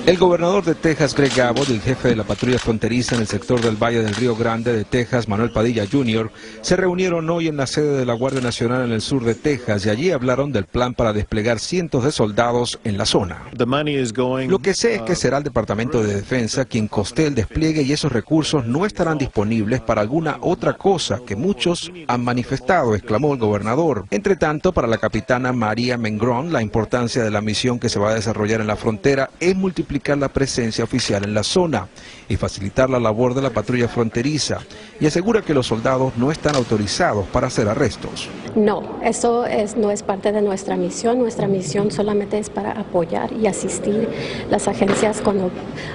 El gobernador de Texas, Greg Abbott, y el jefe de la patrulla fronteriza en el sector del Valle del Río Grande de Texas, Manuel Padilla Jr., se reunieron hoy en la sede de la Guardia Nacional en el sur de Texas y allí hablaron del plan para desplegar cientos de soldados en la zona. Lo que sé es que será el Departamento de Defensa quien costee el despliegue y esos recursos no estarán disponibles para alguna otra cosa que muchos han manifestado, exclamó el gobernador. Entre tanto, para la capitana María Mengrón, la importancia de la misión que se va a desarrollar en la frontera es multiplicar la presencia oficial en la zona y facilitar la labor de la patrulla fronteriza, y asegura que los soldados no están autorizados para hacer arrestos. No, no es parte de nuestra misión. Nuestra misión solamente es para apoyar y asistir las agencias cuando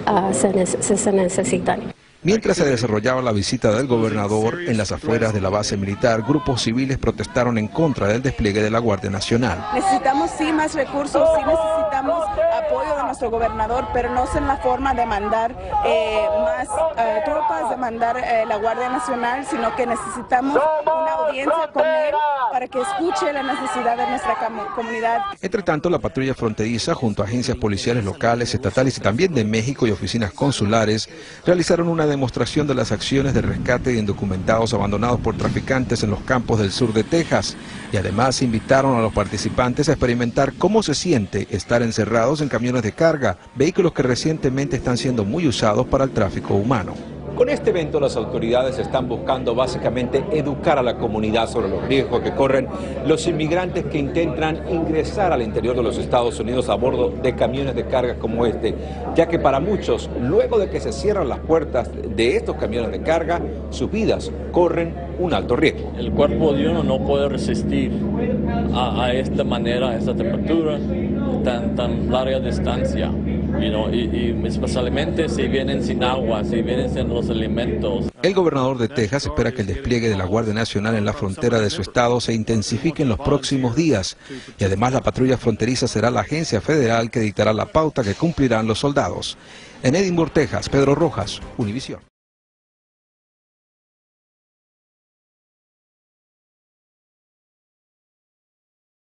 se necesitan. Mientras se desarrollaba la visita del gobernador en las afueras de la base militar, grupos civiles protestaron en contra del despliegue de la Guardia Nacional. Necesitamos sí más recursos, sí necesitamos apoyo de nuestro gobernador, pero no es en la forma de mandar más tropas, de mandar la Guardia Nacional, sino que necesitamos una audiencia con él para que escuche la necesidad de nuestra comunidad. Entre tanto, la patrulla fronteriza, junto a agencias policiales locales, estatales y también de México y oficinas consulares, realizaron una demostración de las acciones de rescate de indocumentados abandonados por traficantes en los campos del sur de Texas, y además invitaron a los participantes a experimentar cómo se siente estar encerrados en camiones de carga, vehículos que recientemente están siendo muy usados para el tráfico humano. Con este evento, las autoridades están buscando básicamente educar a la comunidad sobre los riesgos que corren los inmigrantes que intentan ingresar al interior de los Estados Unidos a bordo de camiones de carga como este, ya que para muchos, luego de que se cierran las puertas de estos camiones de carga, sus vidas corren un alto riesgo. El cuerpo de uno no puede resistir a esta manera, a esta temperatura, tan larga distancia. Y especialmente si vienen sin agua, si vienen sin los alimentos. El gobernador de Texas espera que el despliegue de la Guardia Nacional en la frontera de su estado se intensifique en los próximos días, y además la patrulla fronteriza será la agencia federal que dictará la pauta que cumplirán los soldados. En Edinburgh, Texas, Pedro Rojas, Univisión.